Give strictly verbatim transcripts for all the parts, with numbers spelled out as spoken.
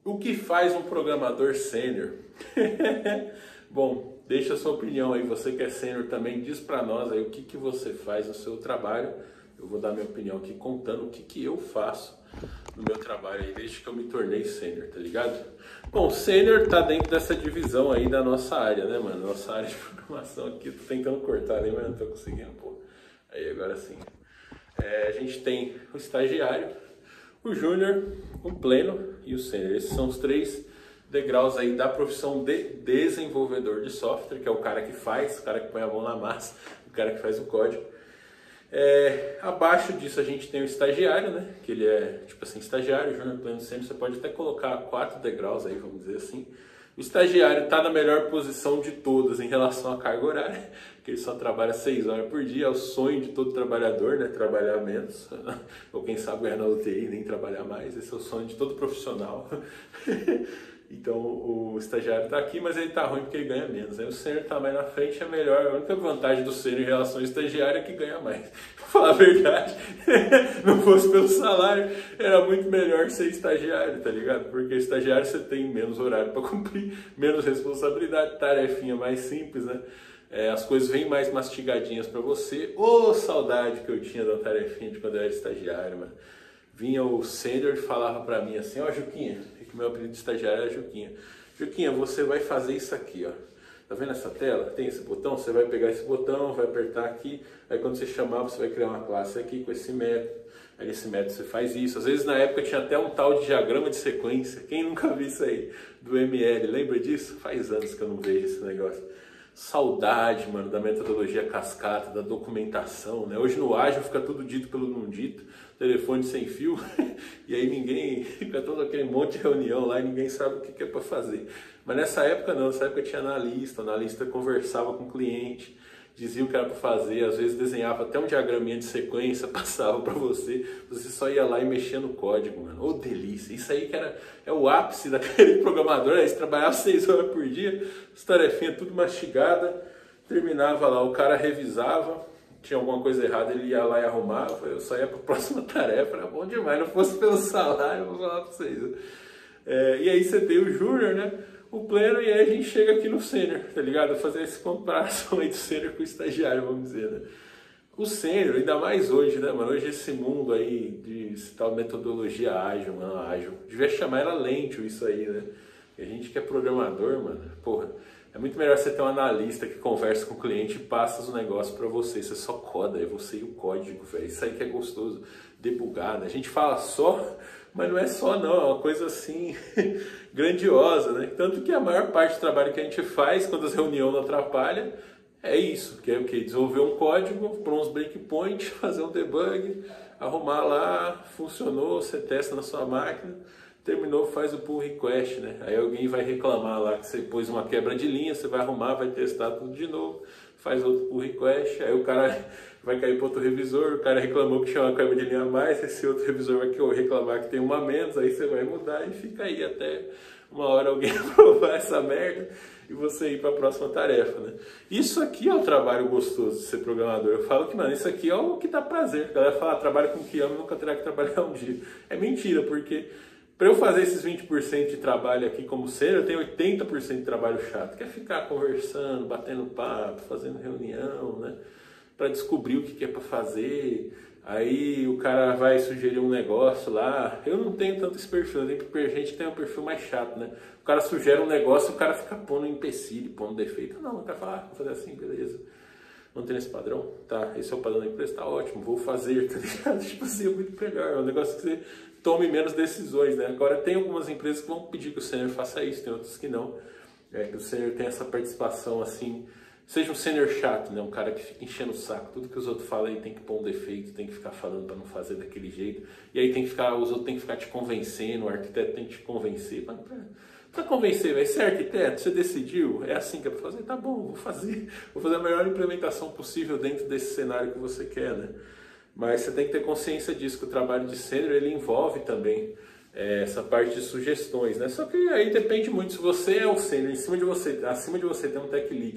O que faz um programador sênior? Bom, deixa a sua opinião aí, você que é sênior também, diz pra nós aí o que, que você faz no seu trabalho. Eu vou dar minha opinião aqui contando o que, que eu faço no meu trabalho aí, desde que eu me tornei sênior, tá ligado? Bom, sênior tá dentro dessa divisão aí da nossa área, né, mano? Nossa área de programação aqui, tô tentando cortar ali, mas não tô conseguindo, pô. Aí, agora sim. É, a gente tem o estagiário, o júnior, o pleno e o sênior. Esses são os três degraus aí da profissão de desenvolvedor de software, que é o cara que faz, o cara que põe a mão na massa, o cara que faz o código. É, abaixo disso a gente tem o estagiário, né? Que ele é tipo assim, estagiário, júnior, pleno, sênior. Você pode até colocar quatro degraus aí, vamos dizer assim. O estagiário está na melhor posição de todas em relação à carga horária, que ele só trabalha seis horas por dia. É o sonho de todo trabalhador, né? Trabalhar menos, ou quem sabe ganhar na U T I, nem trabalhar mais. Esse é o sonho de todo profissional. Então o estagiário está aqui, mas ele está ruim porque ele ganha menos. Aí o sênior está mais na frente, é melhor. A única vantagem do sênior em relação ao estagiário é que ganha mais. Pra falar a verdade, não fosse pelo salário, era muito melhor ser estagiário, tá ligado? Porque estagiário você tem menos horário para cumprir, menos responsabilidade, tarefinha mais simples, né? É, as coisas vêm mais mastigadinhas para você. Ô, saudade que eu tinha da tarefinha de quando eu era estagiário, mano. Vinha o sênior e falava para mim assim: ó, Juquinha, que meu apelido de estagiário era Juquinha. Juquinha, você vai fazer isso aqui, ó. Tá vendo essa tela? Tem esse botão? Você vai pegar esse botão, vai apertar aqui. Aí quando você chamar, você vai criar uma classe aqui com esse método. Aí nesse método você faz isso. Às vezes na época tinha até um tal de diagrama de sequência. Quem nunca viu isso aí? Do M L, lembra disso? Faz anos que eu não vejo esse negócio. Saudade, mano, da metodologia cascata, da documentação, né? Hoje no ágil fica tudo dito pelo não dito, telefone sem fio, e aí ninguém, fica todo aquele monte de reunião lá e ninguém sabe o que é para fazer. Mas nessa época não, nessa época tinha analista, o analista conversava com o cliente, dizia o que era para fazer, às vezes desenhava até um diagraminha de sequência, passava para você, você só ia lá e mexia no código, mano. Ô, delícia! Isso aí que era, é o ápice daquele programador, aí você trabalhava seis horas por dia, as tarefinhas tudo mastigada, terminava lá, o cara revisava, tinha alguma coisa errada, ele ia lá e arrumava, eu só ia para a próxima tarefa, era bom demais, não fosse pelo salário, eu vou falar para vocês. É, e aí você tem o júnior, né? O pleno, e aí a gente chega aqui no sênior, tá ligado? Fazer essa comparação aí do sênior com o estagiário, vamos dizer, né? O sênior, ainda mais hoje, né, mano? Hoje esse mundo aí de tal metodologia ágil, não, ágil, devia chamar ela lento isso aí, né? E a gente que é programador, mano, porra, é muito melhor você ter um analista que conversa com o cliente e passa os negócios pra você, você só coda, é você e o código, velho, isso aí que é gostoso, debugar, né? A gente fala só, mas não é só não, é uma coisa assim, grandiosa, né? Tanto que a maior parte do trabalho que a gente faz, quando as reuniões não atrapalham, é isso, que é o que? Desenvolver um código, pôr uns breakpoints, fazer um debug, arrumar lá, funcionou, você testa na sua máquina, terminou, faz o pull request, né? Aí alguém vai reclamar lá que você pôs uma quebra de linha, você vai arrumar, vai testar tudo de novo, faz outro pull request, aí o cara vai cair para outro revisor, o cara reclamou que tinha uma quebra de linha a mais, esse outro revisor vai reclamar que tem uma a menos, aí você vai mudar e fica aí até uma hora alguém aprovar essa merda e você ir para a próxima tarefa, né? Isso aqui é o trabalho gostoso de ser programador. Eu falo que, mano, isso aqui é o que dá prazer. A galera fala, ah, trabalho com o que ama, nunca terá que trabalhar um dia. É mentira, porque para eu fazer esses vinte por cento de trabalho aqui como sênior, eu tenho oitenta por cento de trabalho chato, que é ficar conversando, batendo papo, fazendo reunião, né? Para descobrir o que é para fazer. Aí o cara vai sugerir um negócio lá. Eu não tenho tanto esse perfil, tem gente que tem um perfil mais chato, né? O cara sugere um negócio e o cara fica pondo empecilho, pondo defeito. Não, o cara fala, ah, vou fazer assim, beleza. Não tem esse padrão? Tá, esse é o padrão da empresa, tá ótimo, vou fazer, tá ligado? Tipo assim, é muito melhor. É um negócio que você tome menos decisões, né? Agora tem algumas empresas que vão pedir que o sênior faça isso, tem outras que não. É que o sênior tem essa participação assim. Seja um sênior chato, né? Um cara que fica enchendo o saco. Tudo que os outros falam aí tem que pôr um defeito, tem que ficar falando para não fazer daquele jeito. E aí tem que ficar, os outros tem que ficar te convencendo, o arquiteto tem que te convencer. Para convencer, vai ser arquiteto, você decidiu, é assim que é para fazer? Tá bom, vou fazer. Vou fazer a melhor implementação possível dentro desse cenário que você quer, né? Mas você tem que ter consciência disso, que o trabalho de sênior ele envolve também é, essa parte de sugestões, né? Só que aí depende muito, se você é o sênior, em cima de você, acima de você tem um tech lead,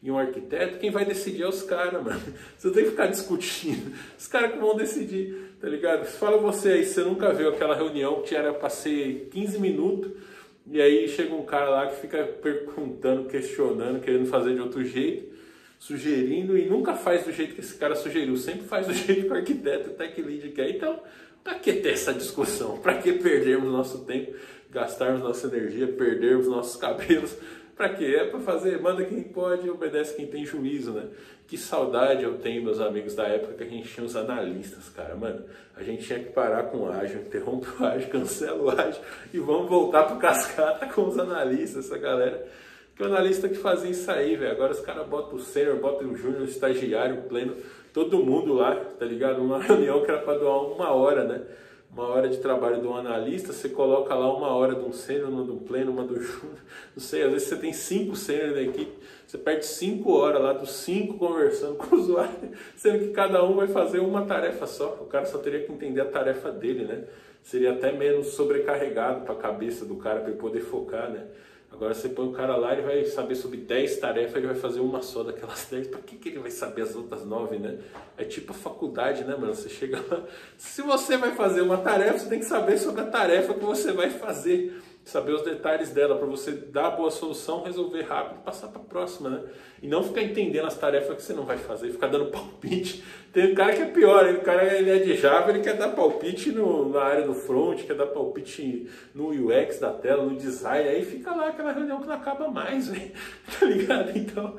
e um arquiteto, quem vai decidir é os caras, mano. Você tem que ficar discutindo. Os caras que vão decidir, tá ligado? Fala você aí, você nunca viu aquela reunião que era pra ser quinze minutos, e aí chega um cara lá que fica perguntando, questionando, querendo fazer de outro jeito, sugerindo, e nunca faz do jeito que esse cara sugeriu, sempre faz do jeito que o arquiteto, o tech lead quer. Então, pra que ter essa discussão? Pra que perdermos nosso tempo, gastarmos nossa energia, perdermos nossos cabelos? Pra quê? É pra fazer, manda quem pode e obedece quem tem juízo, né? Que saudade eu tenho, meus amigos, da época que a gente tinha os analistas, cara. Mano, a gente tinha que parar com o ágil, interrompe o ágil, cancela o ágil e vamos voltar pro cascata com os analistas, essa galera. Que o analista que fazia isso aí, velho. Agora os caras botam o sênior, botam o júnior, o estagiário, o pleno, todo mundo lá, tá ligado? Uma reunião que era pra doar uma hora, né? Uma hora de trabalho de um analista, você coloca lá uma hora de um sênior, uma de um pleno, uma do júnior, não sei, às vezes você tem cinco sênior na equipe, você perde cinco horas lá, dos cinco conversando com o usuário, sendo que cada um vai fazer uma tarefa só, o cara só teria que entender a tarefa dele, né? Seria até menos sobrecarregado para a cabeça do cara, para ele poder focar, né? Agora você põe o cara lá, ele vai saber sobre dez tarefas, ele vai fazer uma só daquelas dez. Pra que, que ele vai saber as outras nove, né? É tipo a faculdade, né, mano? Você chega lá, se você vai fazer uma tarefa, você tem que saber sobre a tarefa que você vai fazer. Saber os detalhes dela, para você dar a boa solução, resolver rápido e passar para a próxima, né? E não ficar entendendo as tarefas que você não vai fazer, ficar dando palpite. Tem um cara que é pior, o cara ele é de Java, ele quer dar palpite no, na área do front, quer dar palpite no U X da tela, no design, aí fica lá aquela reunião que não acaba mais, velho, tá ligado? Então,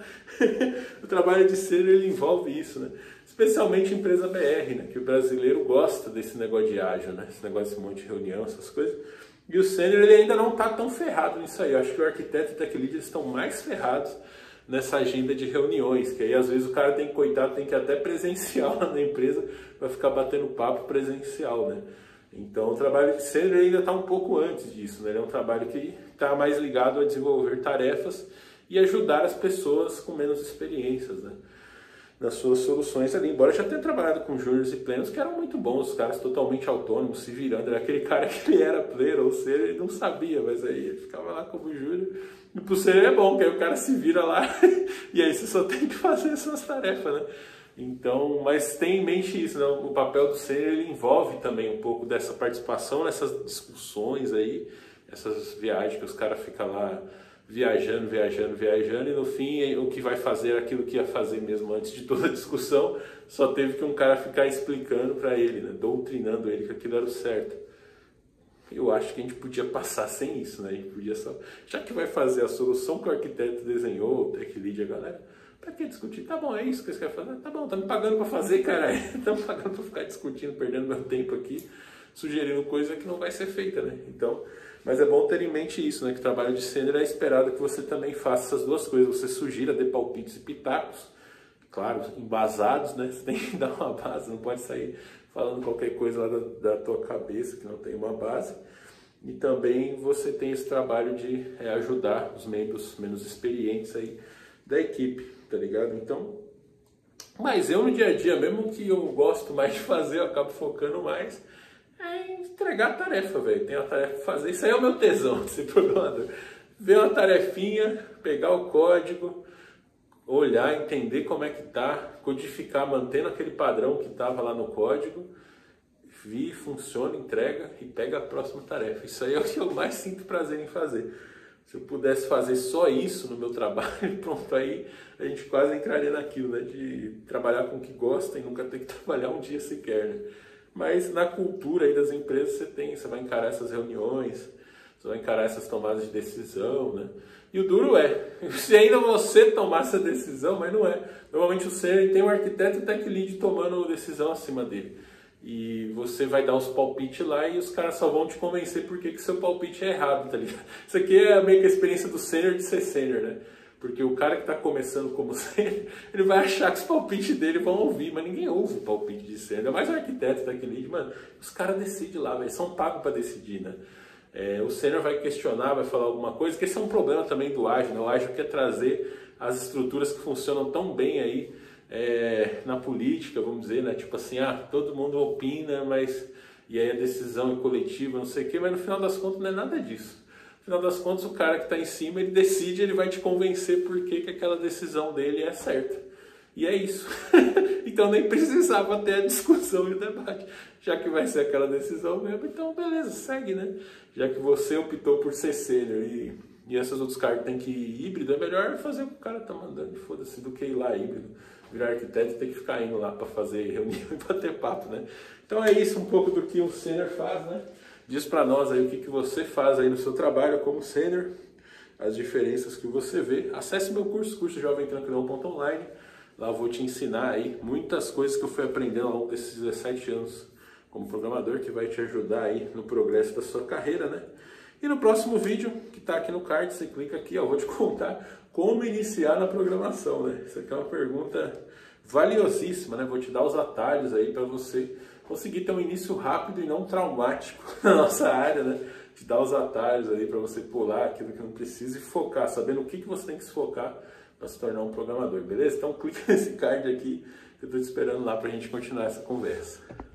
o trabalho de sênior ele envolve isso, né? Especialmente empresa B R, né? Que o brasileiro gosta desse negócio de ágil, né? Esse negócio de um monte de reunião, essas coisas. E o sênior ele ainda não está tão ferrado nisso aí. Eu acho que o arquiteto e o tech lead eles estão mais ferrados nessa agenda de reuniões, que aí às vezes o cara tem que, coitado, tem que ir até presencial lá na empresa para ficar batendo papo presencial, né? Então o trabalho de sênior ainda está um pouco antes disso, né? Ele é um trabalho que está mais ligado a desenvolver tarefas e ajudar as pessoas com menos experiências, né? Nas suas soluções ali, embora eu já tenha trabalhado com júniors e plenos que eram muito bons, os caras totalmente autônomos, se virando, era aquele cara que ele era pleno, ou seja, ele não sabia, mas aí ele ficava lá como júnior, e pro sênior é bom, que aí o cara se vira lá, e aí você só tem que fazer as suas tarefas, né? Então, mas tem em mente isso, né? O papel do sênior ele envolve também um pouco dessa participação nessas discussões aí, essas viagens que os caras ficam lá, viajando, viajando, viajando, e no fim o que vai fazer é aquilo que ia fazer mesmo antes de toda a discussão, só teve que um cara ficar explicando para ele, né, doutrinando ele que aquilo era o certo. Eu acho que a gente podia passar sem isso, né? A gente podia só, já que vai fazer a solução que o arquiteto desenhou, o tech lead, a galera, pra que discutir? Tá bom, é isso que você quer fazer? Tá bom, tá me pagando para fazer, cara, tá me pagando para ficar discutindo, perdendo meu tempo aqui, sugerindo coisa que não vai ser feita, né? Então, mas é bom ter em mente isso, né? Que o trabalho de sênior é esperado que você também faça essas duas coisas. Você sugira, dê palpites e pitacos, claro, embasados, né? Você tem que dar uma base, não pode sair falando qualquer coisa lá da, da tua cabeça que não tem uma base. E também você tem esse trabalho de é, ajudar os membros menos experientes aí da equipe, tá ligado? Então, mas eu no dia a dia, mesmo que eu gosto mais de fazer, eu acabo focando mais é entregar a tarefa, velho. Tem a tarefa pra fazer. Isso aí é o meu tesão de ser programador. Ver uma tarefinha, pegar o código, olhar, entender como é que tá, codificar, mantendo aquele padrão que tava lá no código, vir, funciona, entrega e pega a próxima tarefa. Isso aí é o que eu mais sinto prazer em fazer. Se eu pudesse fazer só isso no meu trabalho, pronto, aí a gente quase entraria naquilo, né? De trabalhar com o que gosta e nunca ter que trabalhar um dia sequer, né? Mas na cultura aí das empresas você tem, você vai encarar essas reuniões, você vai encarar essas tomadas de decisão, né? E o duro é, se ainda você tomar essa decisão, mas não é. Normalmente o sênior tem um arquiteto e tech lead tomando decisão acima dele. E você vai dar os palpites lá e os caras só vão te convencer porque que seu palpite é errado, tá ligado? Isso aqui é meio que a experiência do sênior de ser sênior, né? Porque o cara que está começando como sênior, ele vai achar que os palpites dele vão ouvir, mas ninguém ouve o palpite de sênior. Ainda mais o arquiteto daquele, mano, os caras decidem lá, eles são pagos para decidir, né? É, o sênior vai questionar, vai falar alguma coisa, que esse é um problema também do ágil, né? O ágil quer trazer as estruturas que funcionam tão bem aí é, na política, vamos dizer, né? Tipo assim, ah, todo mundo opina, mas e aí a decisão é coletiva, não sei o quê, mas no final das contas não é nada disso. No final das contas, o cara que está em cima, ele decide, ele vai te convencer por que que aquela decisão dele é certa. E é isso. Então nem precisava ter a discussão e o debate. Já que vai ser aquela decisão mesmo, então beleza, segue, né? Já que você optou por ser sênior e, e esses outros caras têm que ir híbrido, é melhor fazer o que o cara tá mandando, foda-se, do que ir lá híbrido. Virar arquiteto e ter que ficar indo lá para fazer reunião e bater papo, né? Então é isso, um pouco do que um sênior faz, né? Diz para nós aí o que, que você faz aí no seu trabalho como sênior, as diferenças que você vê. Acesse meu curso, curso jovem tranquilão ponto online. Lá eu vou te ensinar aí muitas coisas que eu fui aprendendo ao longo desses dezessete anos como programador, que vai te ajudar aí no progresso da sua carreira, né? E no próximo vídeo, que está aqui no card, você clica aqui, ó, eu vou te contar como iniciar na programação, né? Isso aqui é uma pergunta valiosíssima, né? Vou te dar os atalhos aí para você conseguir ter um início rápido e não traumático na nossa área, né? Te dar os atalhos aí para você pular aquilo que não precisa e focar, sabendo o que, que você tem que se focar para se tornar um programador, beleza? Então clica nesse card aqui que eu estou te esperando lá para a gente continuar essa conversa.